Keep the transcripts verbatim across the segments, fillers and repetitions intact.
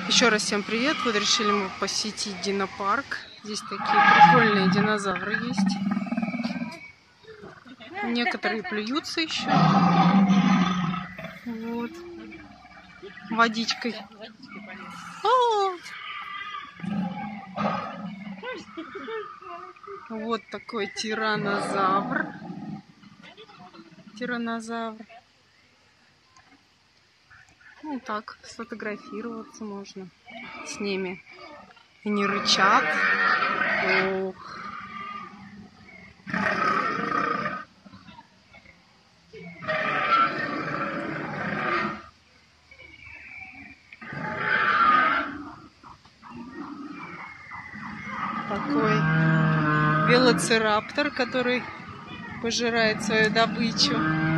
Еще раз всем привет! Вот решили мы посетить динопарк. Здесь такие прикольные динозавры есть. Некоторые плюются еще. Вот. Водичкой. О! Вот такой тираннозавр. Тираннозавр. Ну так, сфотографироваться можно с ними. Они рычат. Ох. Такой велоцираптор, который пожирает свою добычу.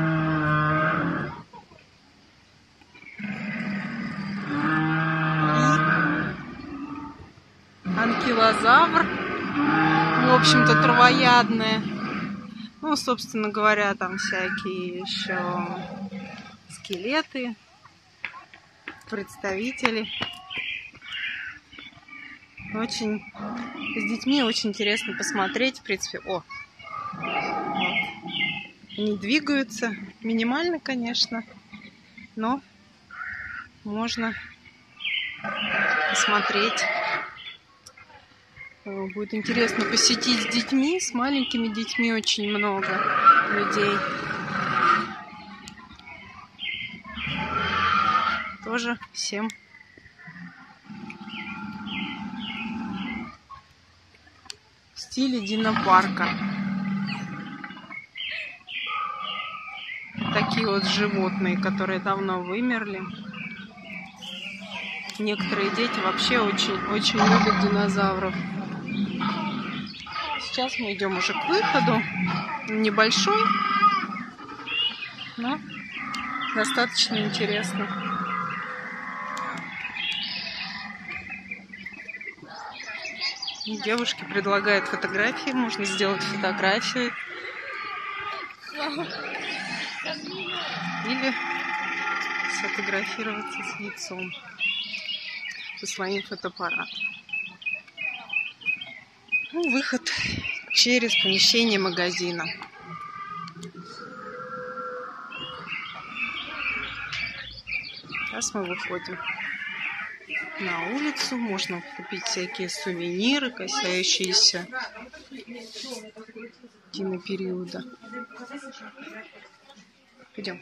Анкилозавр, в общем-то, травоядные. Ну, собственно говоря, там всякие еще скелеты, представители. Очень с детьми очень интересно посмотреть, в принципе. О, вот. Они двигаются минимально, конечно, но можно посмотреть. Будет интересно посетить с детьми, с маленькими детьми очень много людей. Тоже всем в стиле динопарка. Такие вот животные, которые давно вымерли. Некоторые дети вообще очень, очень любят динозавров. Сейчас мы идем уже к выходу. Небольшой, но достаточно интересно. Девушки предлагают фотографии. Можно сделать фотографию. Или сфотографироваться с лицом. Со своим фотоаппаратом. Ну, выход через помещение магазина. Сейчас мы выходим на улицу. Можно купить всякие сувениры, касающиеся кинопериода. Пойдем.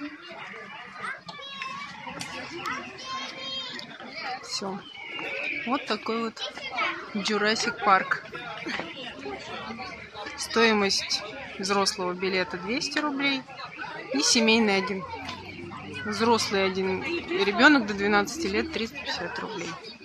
Все. Вот такой вот Jurassic Park. Стоимость взрослого билета двести рублей и семейный один. Взрослый один ребенок до двенадцати лет триста пятьдесят рублей.